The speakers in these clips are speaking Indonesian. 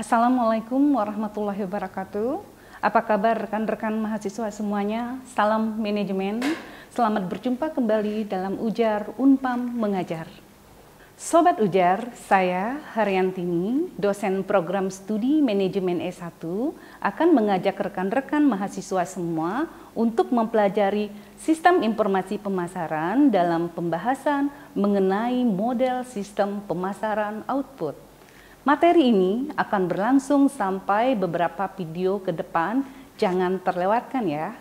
Assalamualaikum warahmatullahi wabarakatuh. Apa kabar rekan-rekan mahasiswa semuanya? Salam manajemen. Selamat berjumpa kembali dalam Ujar Unpam Mengajar. Sobat Ujar, saya Haryantini, dosen program studi manajemen S1, akan mengajak rekan-rekan mahasiswa semua untuk mempelajari sistem informasi pemasaran dalam pembahasan mengenai model sistem pemasaran output. Materi ini akan berlangsung sampai beberapa video ke depan, jangan terlewatkan ya.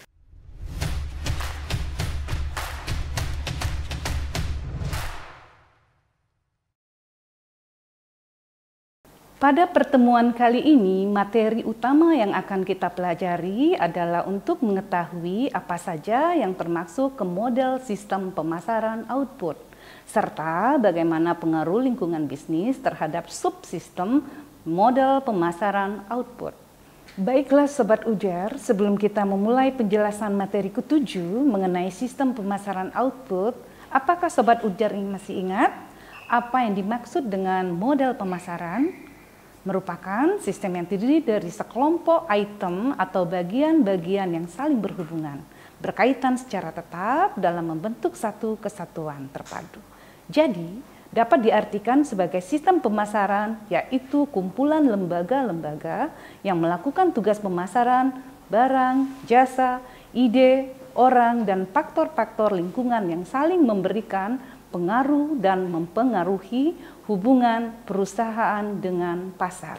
Pada pertemuan kali ini, materi utama yang akan kita pelajari adalah untuk mengetahui apa saja yang termasuk ke model sistem pemasaran output, serta bagaimana pengaruh lingkungan bisnis terhadap subsistem model pemasaran output. Baiklah Sobat Ujar, sebelum kita memulai penjelasan materi ke-7 mengenai sistem pemasaran output, apakah Sobat Ujar masih ingat apa yang dimaksud dengan model pemasaran? Merupakan sistem yang terdiri dari sekelompok item atau bagian-bagian yang saling berhubungan, berkaitan secara tetap dalam membentuk satu kesatuan terpadu. Jadi, dapat diartikan sebagai sistem pemasaran, yaitu kumpulan lembaga-lembaga yang melakukan tugas pemasaran, barang, jasa, ide, orang, dan faktor-faktor lingkungan yang saling memberikan pengaruh dan mempengaruhi hubungan perusahaan dengan pasar.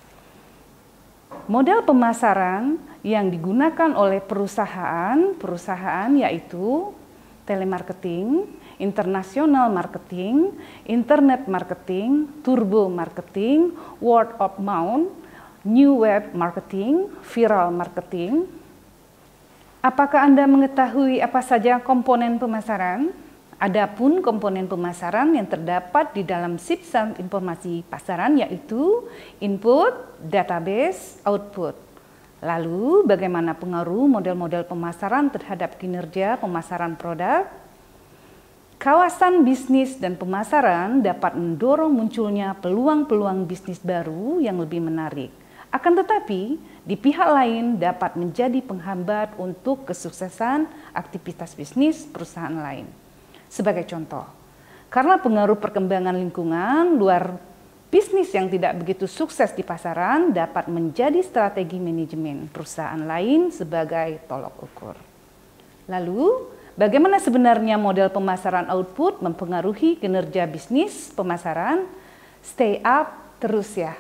Model pemasaran yang digunakan oleh perusahaan yaitu telemarketing, international marketing, internet marketing, turbo marketing, word of mouth, new web marketing, viral marketing. Apakah Anda mengetahui apa saja komponen pemasaran? Adapun komponen pemasaran yang terdapat di dalam sistem informasi pasaran yaitu input, database, output. Lalu bagaimana pengaruh model-model pemasaran terhadap kinerja pemasaran produk? Kawasan bisnis dan pemasaran dapat mendorong munculnya peluang-peluang bisnis baru yang lebih menarik. Akan tetapi, di pihak lain dapat menjadi penghambat untuk kesuksesan aktivitas bisnis perusahaan lain. Sebagai contoh, karena pengaruh perkembangan lingkungan, luar bisnis yang tidak begitu sukses di pasaran dapat menjadi strategi manajemen perusahaan lain sebagai tolok ukur. Lalu, bagaimana sebenarnya model pemasaran output mempengaruhi kinerja bisnis pemasaran? Stay up terus ya!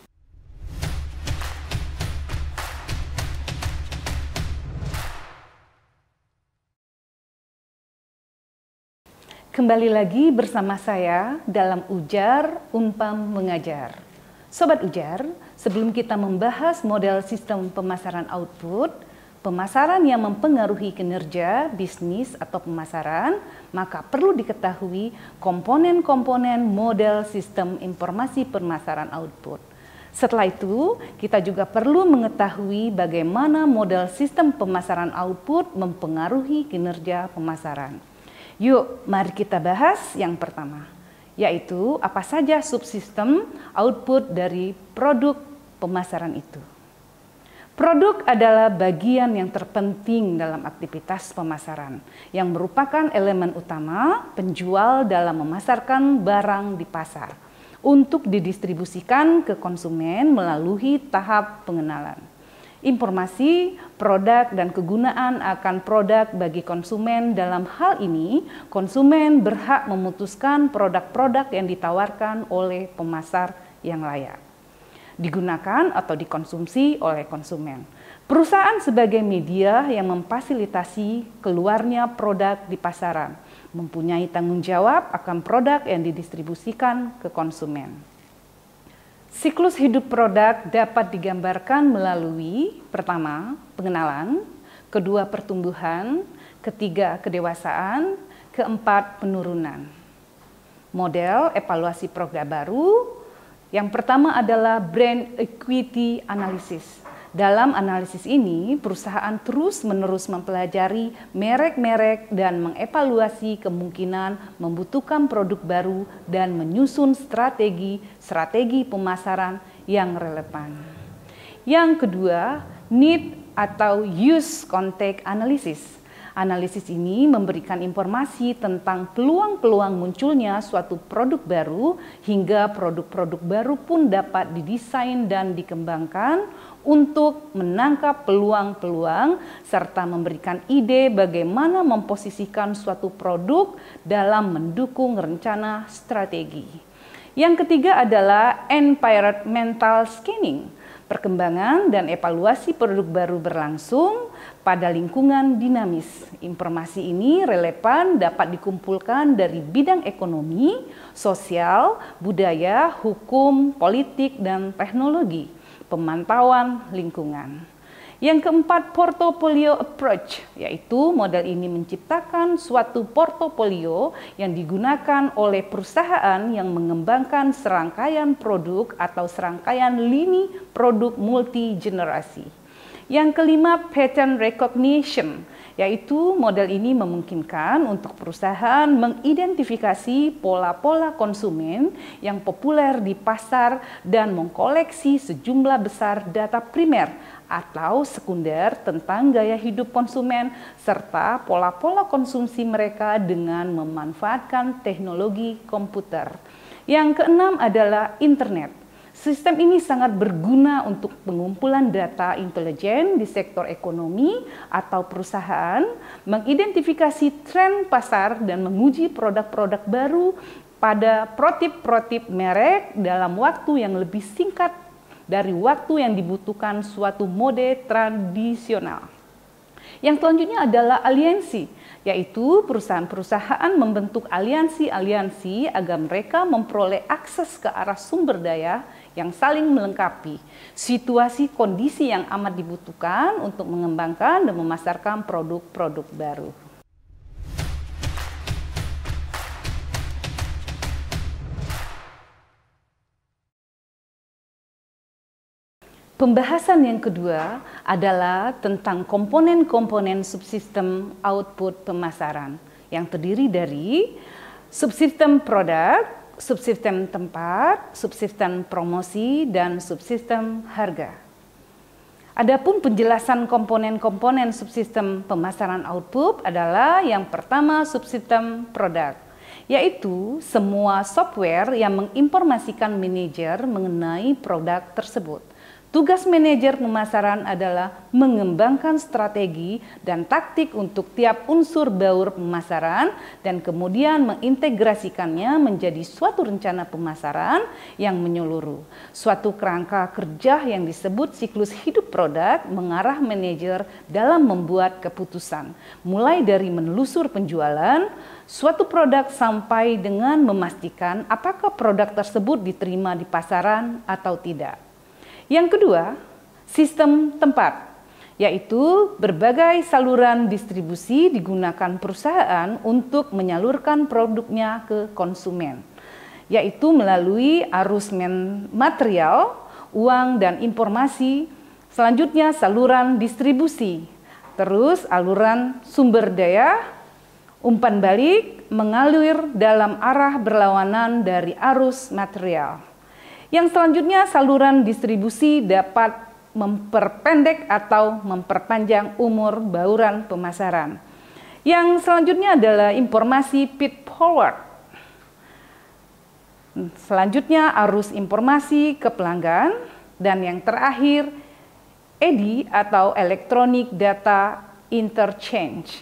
Kembali lagi bersama saya dalam Ujar Unpam Mengajar. Sobat Ujar, sebelum kita membahas model sistem pemasaran output, pemasaran yang mempengaruhi kinerja bisnis atau pemasaran, maka perlu diketahui komponen-komponen model sistem informasi pemasaran output. Setelah itu, kita juga perlu mengetahui bagaimana model sistem pemasaran output mempengaruhi kinerja pemasaran. Yuk, mari kita bahas yang pertama, yaitu apa saja subsistem output dari produk pemasaran itu. Produk adalah bagian yang terpenting dalam aktivitas pemasaran, yang merupakan elemen utama penjual dalam memasarkan barang di pasar, untuk didistribusikan ke konsumen melalui tahap pengenalan. Informasi, produk, dan kegunaan akan produk bagi konsumen. Dalam hal ini, konsumen berhak memutuskan produk-produk yang ditawarkan oleh pemasar yang layak, digunakan atau dikonsumsi oleh konsumen. Perusahaan sebagai media yang memfasilitasi keluarnya produk di pasaran, mempunyai tanggung jawab akan produk yang didistribusikan ke konsumen. Siklus hidup produk dapat digambarkan melalui pertama, pengenalan, kedua, pertumbuhan, ketiga, kedewasaan, keempat, penurunan. Model evaluasi produk baru yang pertama adalah brand equity analysis. Dalam analisis ini, perusahaan terus-menerus mempelajari merek-merek dan mengevaluasi kemungkinan membutuhkan produk baru dan menyusun strategi pemasaran yang relevan. Yang kedua, need atau use context analysis. Analisis ini memberikan informasi tentang peluang-peluang munculnya suatu produk baru hingga produk-produk baru pun dapat didesain dan dikembangkan untuk menangkap peluang-peluang serta memberikan ide bagaimana memposisikan suatu produk dalam mendukung rencana strategi. Yang ketiga adalah environmental scanning. Perkembangan dan evaluasi produk baru berlangsung pada lingkungan dinamis. Informasi ini relevan dapat dikumpulkan dari bidang ekonomi, sosial, budaya, hukum, politik, dan teknologi, pemantauan lingkungan. Yang keempat, portfolio approach, yaitu model ini menciptakan suatu portofolio yang digunakan oleh perusahaan yang mengembangkan serangkaian produk atau serangkaian lini produk multi generasi. Yang kelima, pattern recognition, yaitu model ini memungkinkan untuk perusahaan mengidentifikasi pola-pola konsumen yang populer di pasar dan mengkoleksi sejumlah besar data primer atau sekunder tentang gaya hidup konsumen serta pola-pola konsumsi mereka dengan memanfaatkan teknologi komputer. Yang keenam adalah internet. Sistem ini sangat berguna untuk pengumpulan data intelijen di sektor ekonomi atau perusahaan, mengidentifikasi tren pasar dan menguji produk-produk baru pada prototip merek dalam waktu yang lebih singkat dari waktu yang dibutuhkan suatu mode tradisional. Yang selanjutnya adalah aliansi, yaitu perusahaan-perusahaan membentuk aliansi-aliansi agar mereka memperoleh akses ke arah sumber daya yang saling melengkapi, situasi kondisi yang amat dibutuhkan untuk mengembangkan dan memasarkan produk-produk baru. Pembahasan yang kedua adalah tentang komponen-komponen subsistem output pemasaran yang terdiri dari subsistem produk, subsistem tempat, subsistem promosi, dan subsistem harga. Adapun penjelasan komponen-komponen subsistem pemasaran output adalah yang pertama subsistem produk, yaitu semua software yang menginformasikan manajer mengenai produk tersebut. Tugas manajer pemasaran adalah mengembangkan strategi dan taktik untuk tiap unsur baur pemasaran dan kemudian mengintegrasikannya menjadi suatu rencana pemasaran yang menyeluruh. Suatu kerangka kerja yang disebut siklus hidup produk mengarah manajer dalam membuat keputusan, mulai dari menelusur penjualan suatu produk sampai dengan memastikan apakah produk tersebut diterima di pasaran atau tidak. Yang kedua, sistem tempat, yaitu berbagai saluran distribusi digunakan perusahaan untuk menyalurkan produknya ke konsumen, yaitu melalui arus material, uang, dan informasi. Selanjutnya saluran distribusi, terus aluran sumber daya, umpan balik, mengalir dalam arah berlawanan dari arus material. Yang selanjutnya, saluran distribusi dapat memperpendek atau memperpanjang umur bauran pemasaran. Yang selanjutnya adalah informasi feed forward. Selanjutnya, arus informasi ke pelanggan. Dan yang terakhir, EDI atau Electronic Data Interchange.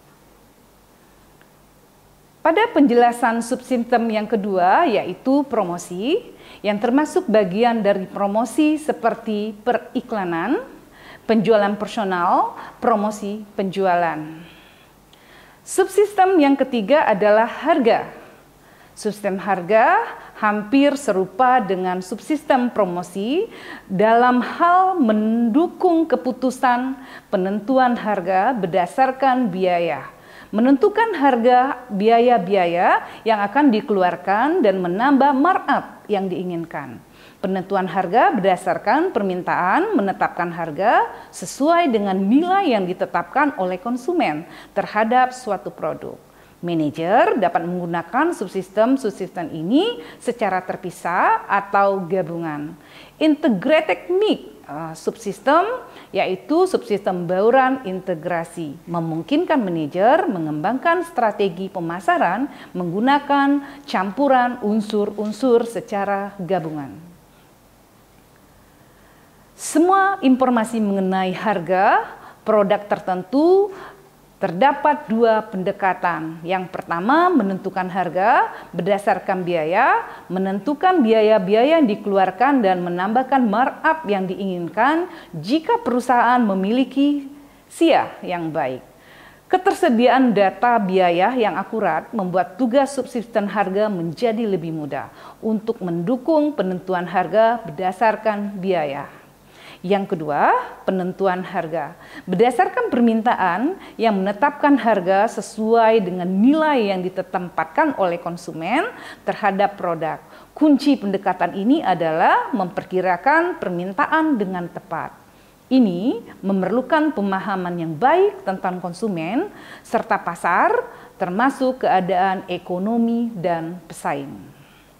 Pada penjelasan subsistem yang kedua, yaitu promosi, yang termasuk bagian dari promosi seperti periklanan, penjualan personal, promosi penjualan. Subsistem yang ketiga adalah harga. Sistem harga hampir serupa dengan subsistem promosi dalam hal mendukung keputusan penentuan harga berdasarkan biaya. Menentukan harga biaya-biaya yang akan dikeluarkan dan menambah markup yang diinginkan. Penentuan harga berdasarkan permintaan menetapkan harga sesuai dengan nilai yang ditetapkan oleh konsumen terhadap suatu produk. Manajer dapat menggunakan subsistem ini secara terpisah atau gabungan. Integrated mix subsistem yaitu subsistem bauran integrasi, memungkinkan manajer mengembangkan strategi pemasaran menggunakan campuran unsur-unsur secara gabungan. Semua informasi mengenai harga produk tertentu terdapat dua pendekatan. Yang pertama, menentukan harga berdasarkan biaya, menentukan biaya-biaya yang dikeluarkan dan menambahkan markup yang diinginkan jika perusahaan memiliki SIA yang baik. Ketersediaan data biaya yang akurat membuat tugas subsisten harga menjadi lebih mudah untuk mendukung penentuan harga berdasarkan biaya. Yang kedua, penentuan harga. Berdasarkan permintaan yang menetapkan harga sesuai dengan nilai yang ditetapkan oleh konsumen terhadap produk. Kunci pendekatan ini adalah memperkirakan permintaan dengan tepat. Ini memerlukan pemahaman yang baik tentang konsumen serta pasar, termasuk keadaan ekonomi dan pesaing.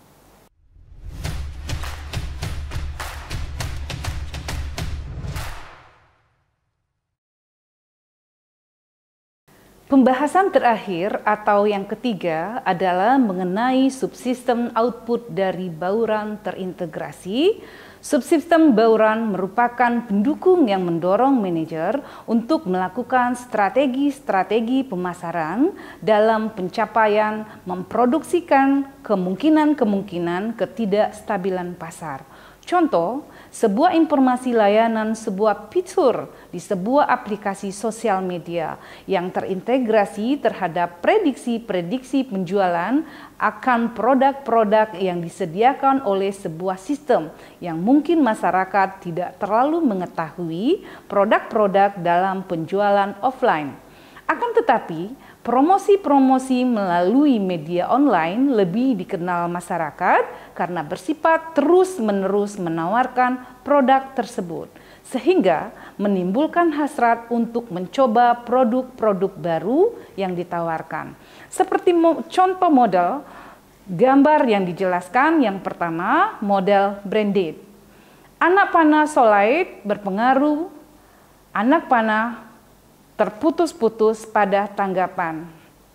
Pembahasan terakhir atau yang ketiga adalah mengenai subsistem output dari bauran terintegrasi. Subsistem bauran merupakan pendukung yang mendorong manajer untuk melakukan strategi-strategi pemasaran dalam pencapaian memproduksikan kemungkinan-kemungkinan ketidakstabilan pasar. Contoh, sebuah informasi layanan sebuah fitur di sebuah aplikasi sosial media yang terintegrasi terhadap prediksi-prediksi penjualan akan produk-produk yang disediakan oleh sebuah sistem yang mungkin masyarakat tidak terlalu mengetahui produk-produk dalam penjualan offline. Akan tetapi, promosi-promosi melalui media online lebih dikenal masyarakat karena bersifat terus-menerus menawarkan produk tersebut, sehingga menimbulkan hasrat untuk mencoba produk-produk baru yang ditawarkan. Seperti contoh model gambar yang dijelaskan, yang pertama model branded. Anak panah Solite berpengaruh, anak panah terputus-putus pada tanggapan.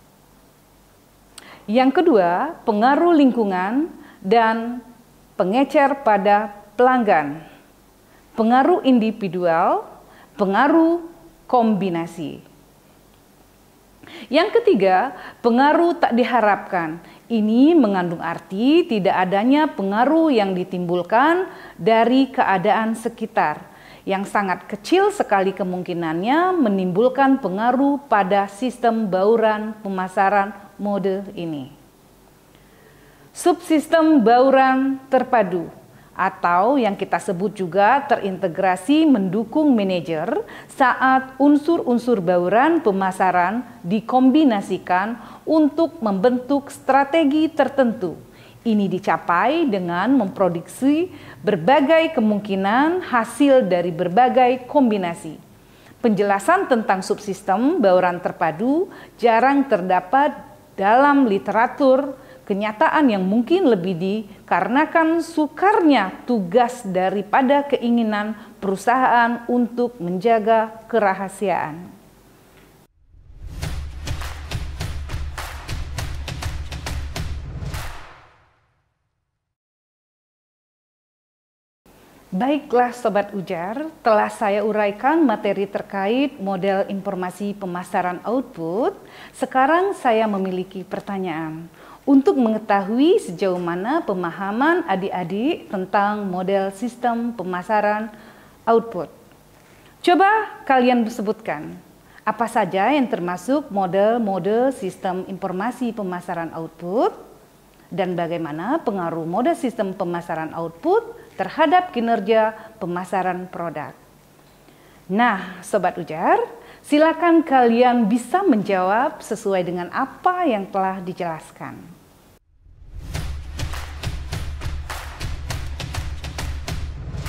Yang kedua, pengaruh lingkungan dan pengecer pada pelanggan. Pengaruh individual, pengaruh kombinasi. Yang ketiga, pengaruh tak diharapkan. Ini mengandung arti tidak adanya pengaruh yang ditimbulkan dari keadaan sekitar, yang sangat kecil sekali kemungkinannya menimbulkan pengaruh pada sistem bauran pemasaran mode ini. Subsistem bauran terpadu atau yang kita sebut juga terintegrasi mendukung manajer saat unsur-unsur bauran pemasaran dikombinasikan untuk membentuk strategi tertentu. Ini dicapai dengan memproduksi berbagai kemungkinan hasil dari berbagai kombinasi. Penjelasan tentang subsistem bauran terpadu jarang terdapat dalam literatur. Kenyataan yang mungkin lebih dikarenakan sukarnya tugas daripada keinginan perusahaan untuk menjaga kerahasiaan. Baiklah Sobat Ujar, telah saya uraikan materi terkait model informasi pemasaran output. Sekarang saya memiliki pertanyaan. Untuk mengetahui sejauh mana pemahaman adik-adik tentang model sistem pemasaran output. Coba kalian sebutkan, apa saja yang termasuk model-model sistem informasi pemasaran output dan bagaimana pengaruh model sistem pemasaran output terhadap kinerja pemasaran produk. Nah, Sobat Ujar, silakan kalian bisa menjawab sesuai dengan apa yang telah dijelaskan.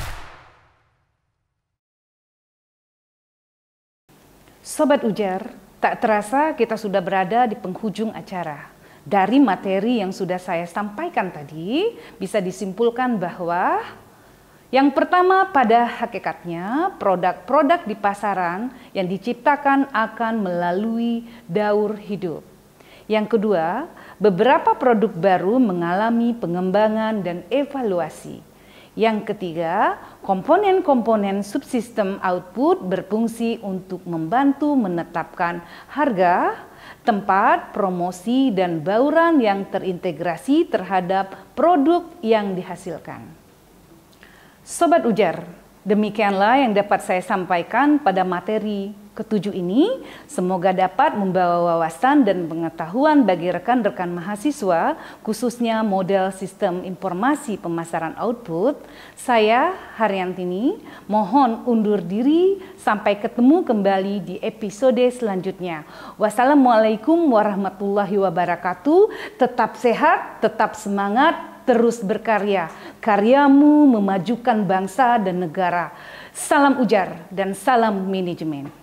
Sobat Ujar, Tak terasa kita sudah berada di penghujung acara. Dari materi yang sudah saya sampaikan tadi, bisa disimpulkan bahwa yang pertama, pada hakikatnya produk-produk di pasaran yang diciptakan akan melalui daur hidup. Yang kedua, beberapa produk baru mengalami pengembangan dan evaluasi. Yang ketiga, komponen-komponen subsistem output berfungsi untuk membantu menetapkan harga, tempat, promosi, dan bauran yang terintegrasi terhadap produk yang dihasilkan. Sobat Ujar, demikianlah yang dapat saya sampaikan pada materi ketujuh ini. Semoga dapat membawa wawasan dan pengetahuan bagi rekan-rekan mahasiswa, khususnya model sistem informasi pemasaran output. Saya, Haryantini, mohon undur diri. Sampai ketemu kembali di episode selanjutnya. Wassalamualaikum warahmatullahi wabarakatuh. Tetap sehat, tetap semangat, terus berkarya. Karyamu memajukan bangsa dan negara. Salam Ujar dan salam manajemen.